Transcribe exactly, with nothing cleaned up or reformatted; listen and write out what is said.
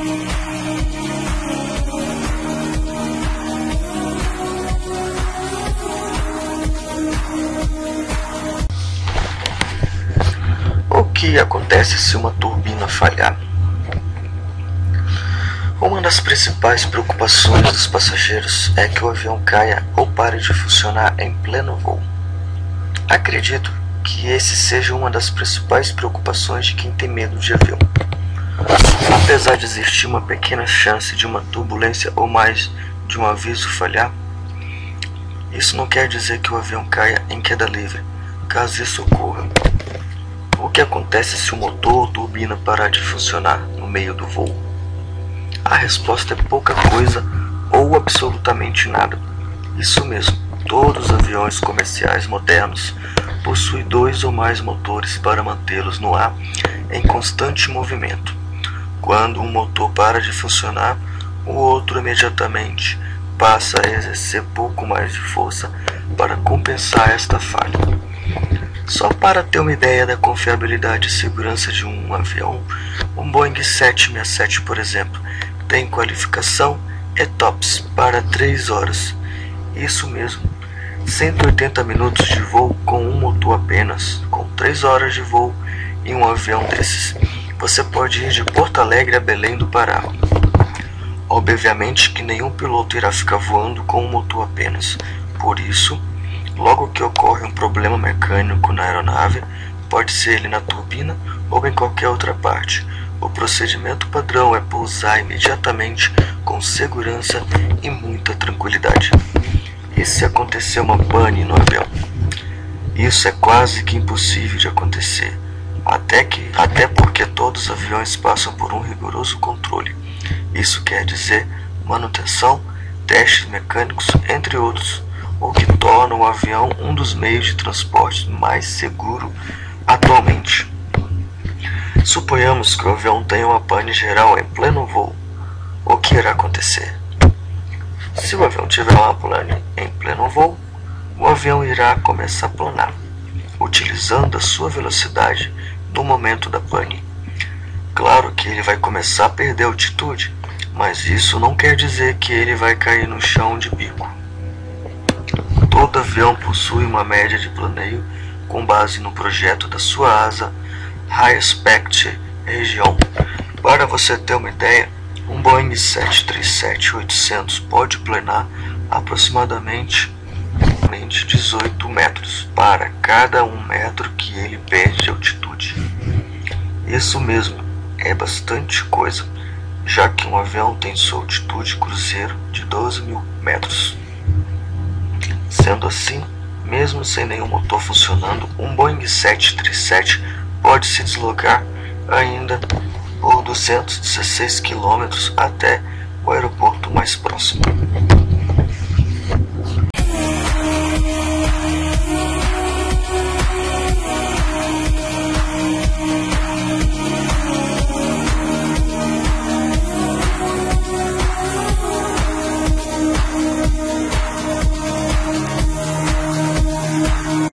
O que acontece se uma turbina falhar? Uma das principais preocupações dos passageiros é que o avião caia ou pare de funcionar em pleno voo. Acredito que esse seja uma das principais preocupações de quem tem medo de avião. Apesar de existir uma pequena chance de uma turbulência ou mais de um aviso falhar, isso não quer dizer que o avião caia em queda livre, caso isso ocorra. O que acontece se o motor ou turbina parar de funcionar no meio do voo? A resposta é pouca coisa ou absolutamente nada. Isso mesmo, todos os aviões comerciais modernos possuem dois ou mais motores para mantê-los no ar em constante movimento. Quando um motor para de funcionar, o outro imediatamente passa a exercer pouco mais de força para compensar esta falha. Só para ter uma ideia da confiabilidade e segurança de um avião, um Boeing sete sessenta e sete, por exemplo, tem qualificação E TOPS para três horas. Isso mesmo, cento e oitenta minutos de voo com um motor apenas. Com três horas de voo em um avião desses, você pode ir de Porto Alegre a Belém do Pará. Obviamente que nenhum piloto irá ficar voando com um motor apenas. Por isso, logo que ocorre um problema mecânico na aeronave, pode ser ele na turbina ou em qualquer outra parte, o procedimento padrão é pousar imediatamente com segurança e muita tranquilidade. E se acontecer uma pane no avião? Isso é quase que impossível de acontecer, até, que, até porque todos os aviões passam por um rigoroso controle. Isso quer dizer manutenção, testes mecânicos, entre outros, o que torna o avião um dos meios de transporte mais seguro atualmente. Suponhamos que o avião tenha uma pane geral em pleno voo. O que irá acontecer? Se o avião tiver uma pane em pleno voo, o avião irá começar a planar, utilizando a sua velocidade no momento da pane. Claro que ele vai começar a perder altitude, mas isso não quer dizer que ele vai cair no chão de bico. Todo avião possui uma média de planeio com base no projeto da sua asa High Aspect Region. Para você ter uma ideia, um Boeing sete três sete oitocentos pode planar aproximadamente dezoito metros para cada um metro que ele perde de altitude. Isso mesmo, é bastante coisa, já que um avião tem sua altitude cruzeiro de doze mil metros. Sendo assim, mesmo sem nenhum motor funcionando, um Boeing sete três sete pode se deslocar ainda por duzentos e dezesseis quilômetros até o aeroporto mais próximo.